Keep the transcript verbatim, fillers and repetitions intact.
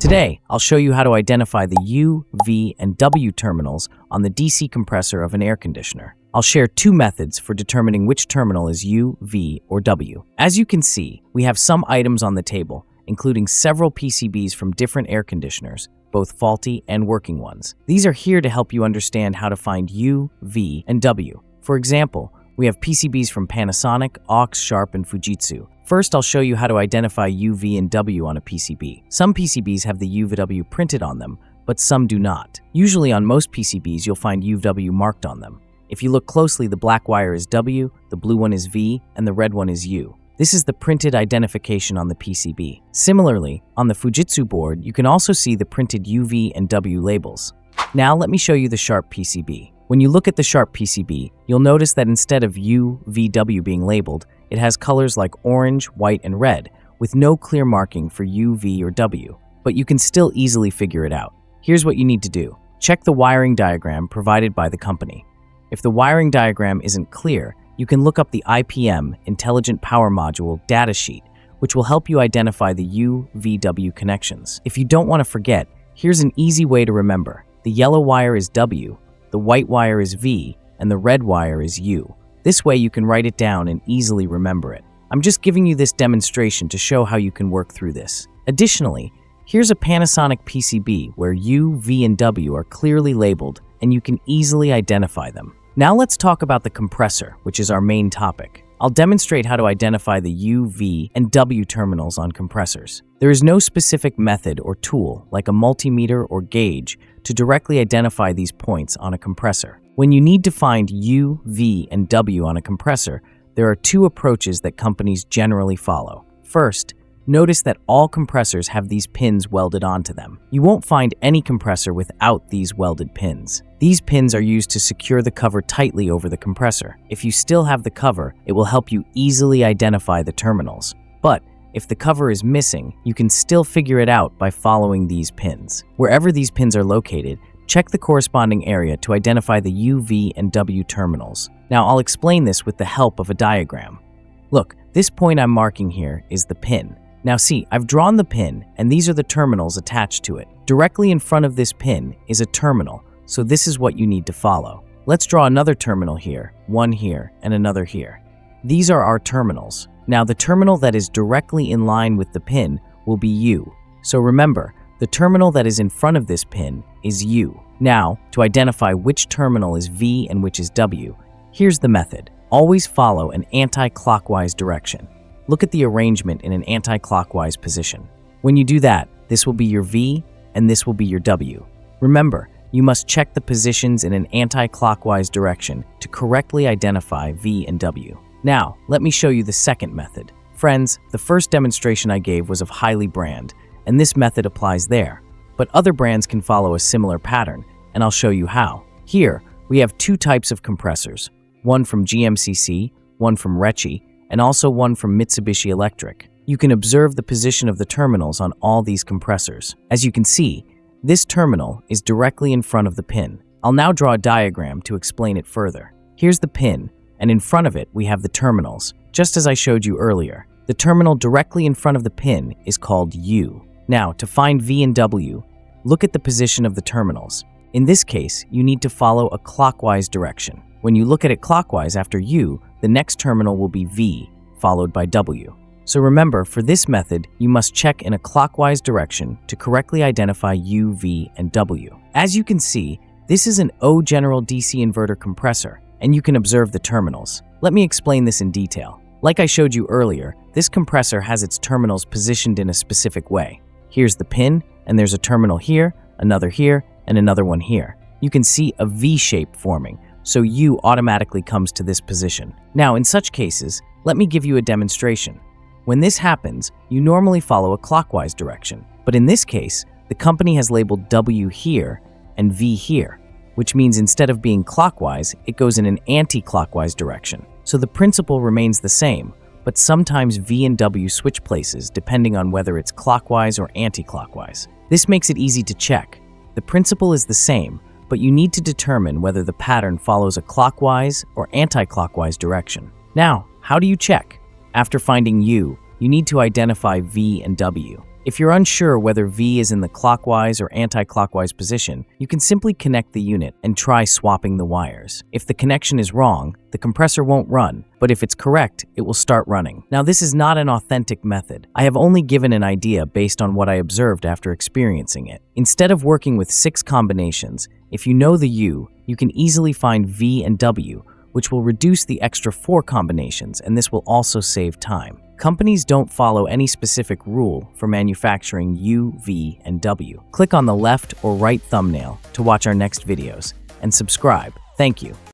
Today, I'll show you how to identify the U, V, and W terminals on the D C compressor of an air conditioner. I'll share two methods for determining which terminal is U, V, or W. As you can see, we have some items on the table, including several P C Bs from different air conditioners, both faulty and working ones. These are here to help you understand how to find U, V, and W. For example, we have P C Bs from Panasonic, Aux, Sharp, and Fujitsu. First, I'll show you how to identify U, V, and W on a P C B. Some P C Bs have the U V W printed on them, but some do not. Usually on most P C Bs, you'll find U V W marked on them. If you look closely, the black wire is W, the blue one is V, and the red one is U. This is the printed identification on the P C B. Similarly, on the Fujitsu board, you can also see the printed U V and W labels. Now let me show you the Sharp P C B. When you look at the Sharp P C B, you'll notice that instead of U, V, W being labeled, it has colors like orange, white, and red, with no clear marking for U, V, or W. But you can still easily figure it out. Here's what you need to do. Check the wiring diagram provided by the company. If the wiring diagram isn't clear, you can look up the I P M Intelligent Power Module datasheet, which will help you identify the U, V, W connections. If you don't want to forget, here's an easy way to remember. The yellow wire is W, the white wire is V, and the red wire is U. This way you can write it down and easily remember it. I'm just giving you this demonstration to show how you can work through this. Additionally, here's a Panasonic P C B where U, V, and W are clearly labeled and you can easily identify them. Now let's talk about the compressor, which is our main topic. I'll demonstrate how to identify the U, V, and W terminals on compressors. There is no specific method or tool, like a multimeter or gauge, to directly identify these points on a compressor. When you need to find U, V, and W on a compressor, there are two approaches that companies generally follow. First, notice that all compressors have these pins welded onto them. You won't find any compressor without these welded pins. These pins are used to secure the cover tightly over the compressor. If you still have the cover, it will help you easily identify the terminals. But if the cover is missing, you can still figure it out by following these pins. Wherever these pins are located, check the corresponding area to identify the U, V, and W terminals. Now I'll explain this with the help of a diagram. Look, this point I'm marking here is the pin. Now see, I've drawn the pin, and these are the terminals attached to it. Directly in front of this pin is a terminal, so this is what you need to follow. Let's draw another terminal here, one here, and another here. These are our terminals. Now the terminal that is directly in line with the pin will be U. So remember, the terminal that is in front of this pin is U. Now, to identify which terminal is V and which is W, here's the method. Always follow an anti-clockwise direction. Look at the arrangement in an anti-clockwise position. When you do that, this will be your V and this will be your W. Remember, you must check the positions in an anti-clockwise direction to correctly identify V and W. Now, let me show you the second method. Friends, the first demonstration I gave was of Hiley brand, and this method applies there. But other brands can follow a similar pattern, and I'll show you how. Here, we have two types of compressors, one from G M C C, one from Recce, and also one from Mitsubishi Electric. You can observe the position of the terminals on all these compressors. As you can see, this terminal is directly in front of the pin. I'll now draw a diagram to explain it further. Here's the pin, and in front of it we have the terminals, just as I showed you earlier. The terminal directly in front of the pin is called U. Now, to find V and W, look at the position of the terminals. In this case, you need to follow a clockwise direction. When you look at it clockwise after U, the next terminal will be V, followed by W. So remember, for this method, you must check in a clockwise direction to correctly identify U, V, and W. As you can see, this is an O general D C inverter compressor, and you can observe the terminals. Let me explain this in detail. Like I showed you earlier, this compressor has its terminals positioned in a specific way. Here's the pin, and there's a terminal here, another here, and another one here. You can see a V shape forming, so U automatically comes to this position. Now, in such cases, let me give you a demonstration. When this happens, you normally follow a clockwise direction, but in this case, the company has labeled W here and V here, which means instead of being clockwise, it goes in an anti-clockwise direction. So the principle remains the same, but sometimes V and W switch places depending on whether it's clockwise or anti-clockwise. This makes it easy to check. The principle is the same, but you need to determine whether the pattern follows a clockwise or anti-clockwise direction. Now, how do you check? After finding U, you need to identify V and W. If you're unsure whether V is in the clockwise or anti-clockwise position, you can simply connect the unit and try swapping the wires. If the connection is wrong, the compressor won't run, but if it's correct, it will start running. Now, this is not an authentic method. I have only given an idea based on what I observed after experiencing it. Instead of working with six combinations, if you know the U, you can easily find V and W, which will reduce the extra four combinations, and this will also save time. Companies don't follow any specific rule for manufacturing U, V, and W. Click on the left or right thumbnail to watch our next videos, and subscribe. Thank you.